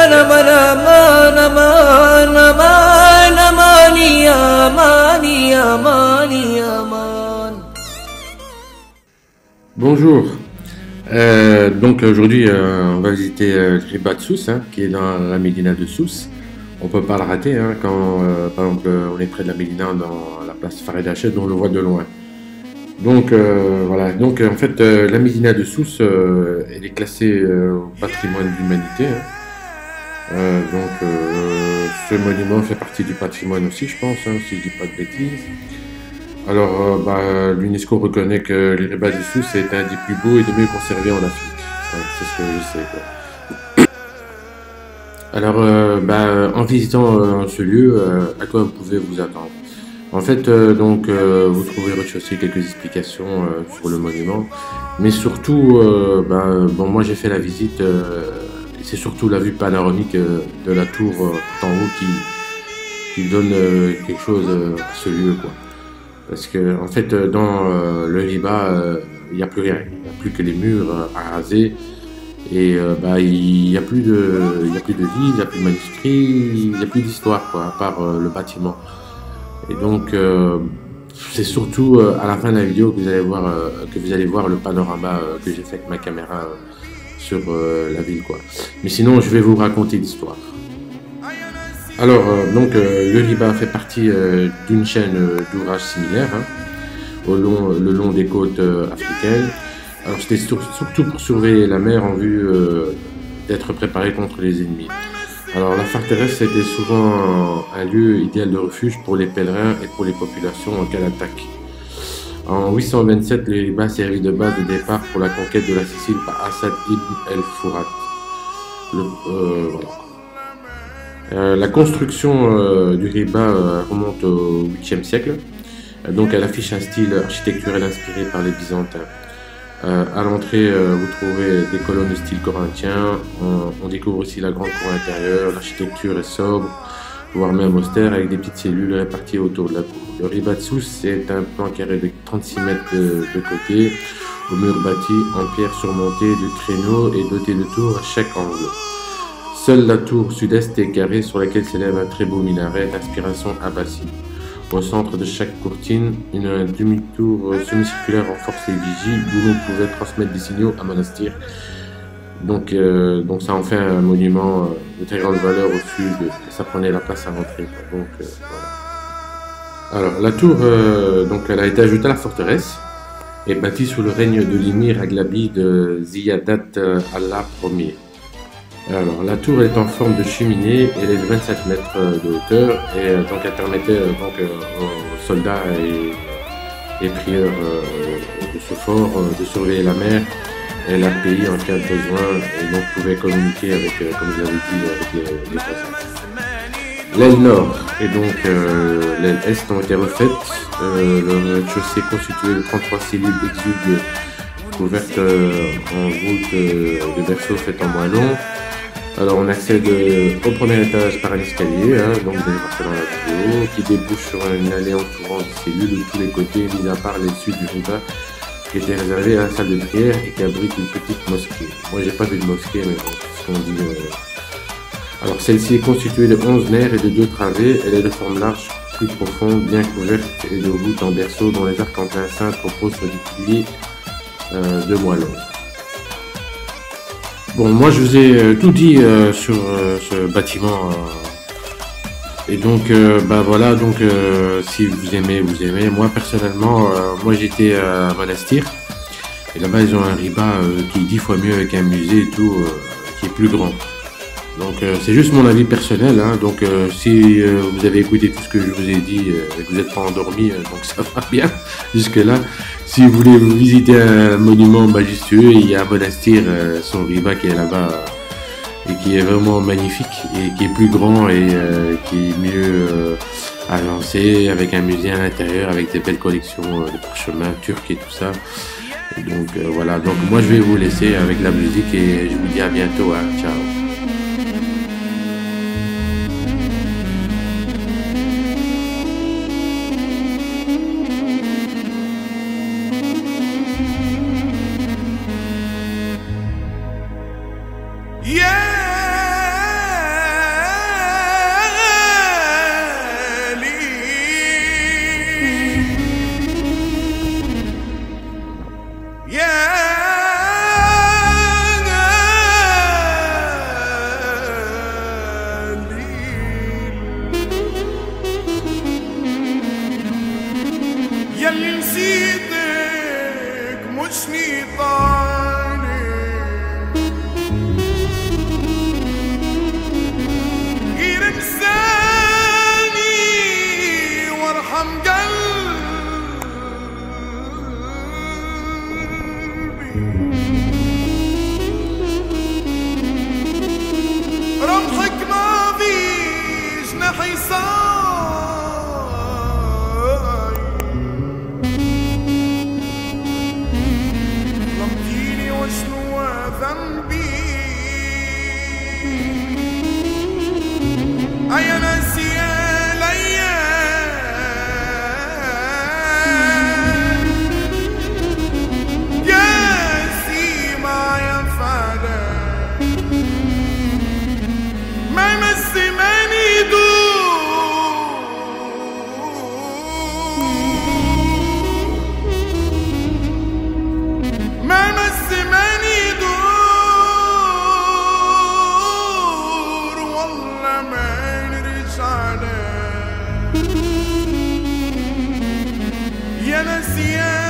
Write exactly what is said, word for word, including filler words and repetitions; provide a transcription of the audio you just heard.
aman aman aman aman amani amani amani aman. Bonjour. Euh, donc aujourd'hui euh, on va visiter euh, le Riba de Sousse, hein, qui est dans la Médina de Sousse. On peut pas le rater, hein, quand euh, par exemple on est près de la Médina dans la place Farid Hached, on le voit de loin. Donc euh, voilà, donc en fait euh, la Médina de Sousse, euh, elle est classée euh, au patrimoine de l'humanité. Hein. Euh, donc euh, ce monument fait partie du patrimoine aussi, je pense, hein, si je dis pas de bêtises. Alors euh, bah, l'UNESCO reconnaît que le Riba de Sousse est un des plus beaux et des mieux conservés en Afrique. Ouais, c'est ce que je sais, quoi. Alors euh, bah, en visitant euh, ce lieu, euh, à quoi vous pouvez vous attendre? En fait, euh, donc, euh, vous trouverez au rez-de-chaussée quelques explications euh, sur le monument, mais surtout, euh, ben, bon, moi j'ai fait la visite, euh, et c'est surtout la vue panoramique euh, de la tour euh, en haut qui, qui donne euh, quelque chose euh, à ce lieu, quoi. Parce que, en fait, euh, dans euh, le Riba, il n'y a plus rien, il n'y a plus que les murs euh, à raser, et euh, bah, il n'y a plus de, il y a plus de vie, il n'y a plus de manuscrits, il n'y a plus d'histoire, quoi, à part euh, le bâtiment. Et donc, euh, c'est surtout euh, à la fin de la vidéo que vous allez voir, euh, que vous allez voir le panorama euh, que j'ai fait avec ma caméra euh, sur euh, la ville, quoi. Mais sinon, je vais vous raconter l'histoire. Alors, euh, donc, euh, le Riba fait partie euh, d'une chaîne euh, d'ouvrages similaires, hein, au long, le long des côtes euh, africaines. Alors, c'était sur, surtout pour surveiller la mer en vue euh, d'être préparé contre les ennemis. Alors la forteresse était souvent un lieu idéal de refuge pour les pèlerins et pour les populations en cas d'attaque. En huit cent vingt-sept, le Riba servit de base de départ pour la conquête de la Sicile par Assad ibn el-Fourat. Euh, voilà. euh, la construction euh, du Riba euh, remonte au huitième siècle, donc elle affiche un style architectural inspiré par les Byzantins. Euh, à l'entrée, euh, vous trouvez des colonnes de style corinthien. On, on découvre aussi la grande cour intérieure. L'architecture est sobre, voire même austère, avec des petites cellules réparties autour de la cour. Le Riba de Sousse, c'est un plan carré de trente-six mètres de, de côté, au mur bâti en pierre surmonté de créneaux et doté de tours à chaque angle. Seule la tour sud-est est carrée, sur laquelle s'élève un très beau minaret d'inspiration abbasside. Au centre de chaque courtine, une demi-tour semi-circulaire renforce les vigies, d'où l'on pouvait transmettre des signaux à Monastir. Donc, euh, donc ça en fait un monument de très grande valeur au sud, et ça prenait la place à l'entrée. Donc euh, voilà. Alors la tour, euh, donc elle a été ajoutée à la forteresse, et bâtie sous le règne de l'émir Aghlabi de Ziyadat Allah Ier. Alors, la tour est en forme de cheminée, elle est de vingt-sept mètres de hauteur, et donc elle permettait donc, aux soldats et, et prieurs de ce fort de surveiller la mer et la pays en cas de besoin, et donc pouvaient communiquer avec, comme vous avez dit, avec les, les voisins. L'aile nord et donc euh, l'aile est ont été refaites. Euh, le rez-de-chaussée constitué de trente-trois cellules exiguës couvertes euh, en voûte euh, de berceaux faite en bois long. Alors on accède au premier étage par un escalier, hein, donc vous allez voir ça dans la vidéo, qui débouche sur une allée entourant des cellules de tous les côtés, mis à part les sud du Riba, qui était réservée à la salle de prière et qui abrite une petite mosquée. Moi j'ai pas vu de mosquée, mais bon, c'est ce qu'on dit. Euh... Alors celle-ci est constituée de onze nerfs et de deux travées, elle est de forme large, plus profonde, bien couverte et de voûtes en berceau dont les arcs en plein cintre reposent sur des piliers euh, de moellons. Bon, moi je vous ai euh, tout dit euh, sur euh, ce bâtiment, euh, et donc euh, bah voilà, donc euh, si vous aimez, vous aimez. Moi personnellement, euh, moi j'étais à Monastir, et là-bas ils ont un Riba euh, qui est dix fois mieux, avec un musée et tout, euh, qui est plus grand. Donc euh, c'est juste mon avis personnel, hein. Donc euh, si euh, vous avez écouté tout ce que je vous ai dit euh, et que vous n'êtes pas endormi, euh, donc ça va bien jusque là. Si vous voulez vous visiter un monument majestueux, il y a Monastir, euh, son Riba qui est là-bas, euh, et qui est vraiment magnifique, et qui est plus grand, et euh, qui est mieux euh, agencé, avec un musée à l'intérieur, avec des belles collections euh, de parchemins turcs et tout ça. Et donc euh, voilà, donc moi je vais vous laisser avec la musique, et je vous dis à bientôt, hein. Ciao. Yeah. يلي نسيتك مشني طالع غير انساني وارحم قلبي رمحك ما فيش نحي صاي ظلمتيني وشنو ذنبي أيا ناسي الأيام قاسي ما يفعله ما يمس من يدور ما يمس من يدور والله ما نرجع له يا نسيان